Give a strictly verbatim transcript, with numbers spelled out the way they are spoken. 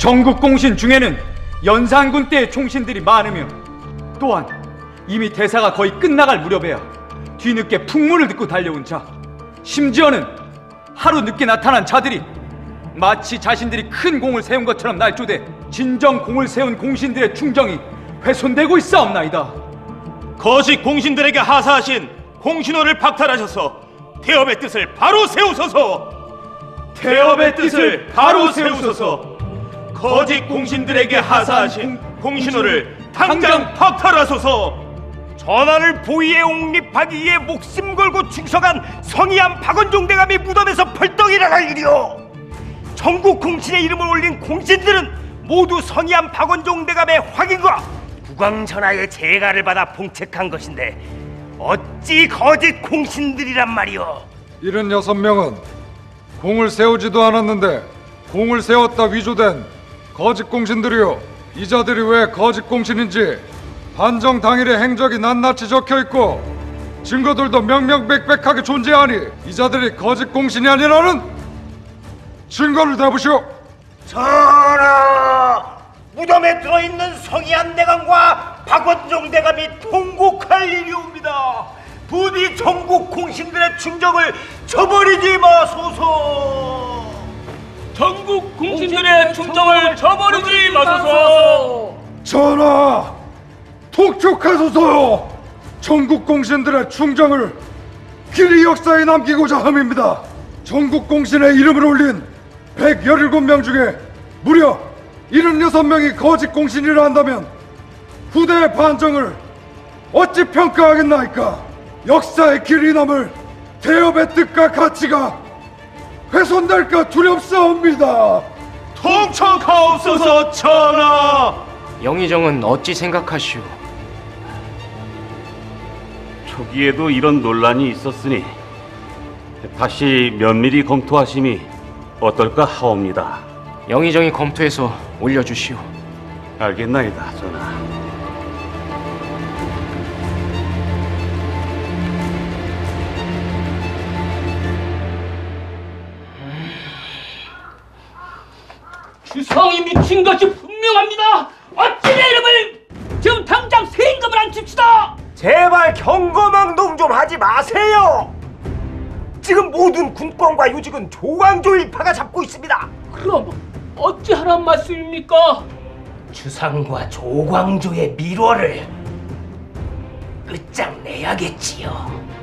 전국 공신 중에는 연산군 때의 총신들이 많으며, 또한 이미 대사가 거의 끝나갈 무렵에야 뒤늦게 풍문을 듣고 달려온 자, 심지어는 하루 늦게 나타난 자들이 마치 자신들이 큰 공을 세운 것처럼 날조돼 진정 공을 세운 공신들의 충정이 훼손되고 있사옵나이다. 거짓 공신들에게 하사하신 공신호를 박탈하셔서 태업의 뜻을 바로 세우소서. 태업의 뜻을 바로 세우소서. 거짓 공신들에게 하사하신 공신호를 당장 박탈하소서. 전하를 보위에 옹립하기 위해 목숨 걸고 충성한 성희암 박원종 대감이 무덤에서 벌떡 일어날 일이오. 전국 공신의 이름을 올린 공신들은 모두 성희암 박원종 대감의 확인과 국왕전하의 재가를 받아 봉책한 것인데 어찌 거짓 공신들이란 말이오. 일흔여섯 명은 공을 세우지도 않았는데 공을 세웠다 위조된 거짓 공신들이요, 이 자들이 왜 거짓 공신인지 반정 당일의 행적이 낱낱이 적혀있고 증거들도 명명백백하게 존재하니 이 자들이 거짓 공신이 아니라는 증거를 대보시오. 전하, 무덤에 들어있는 성희암 대감과 박원종 대감이 통곡할 일이옵니다. 부디 전국 공신들의 충정을 저버리지 마소서. 전국 공신들의 충정을 저버리지 마소서. 전하, 통촉하소서요. 전국 공신들의 충정을 길이 역사에 남기고자 함입니다. 전국 공신의 이름을 올린 백십칠 명 중에 무려 칠십육 명이 거짓 공신이라 한다면 후대의 반정을 어찌 평가하겠나이까. 역사의 길이 남을 태업의 뜻과 가치가 훼손될까 두렵사옵니다. 통촉하옵소서 전하. 영의정은 어찌 생각하시오? 초기에도 이런 논란이 있었으니 다시 면밀히 검토하심이 어떨까 하옵니다. 영의정이 검토해서 올려주시오. 알겠나이다, 전하. 주성이 미친 것이 분명합니다. 어찌 내 이름을 지금 당장 세임금을 안 칩시다. 제발 경거망동 좀 하지 마세요. 지금 모든 군권과 요직은 조광조 일파가 잡고 있습니다. 그럼 어찌 하란 말씀입니까? 주상과 조광조의 밀월을 끝장내야겠지요.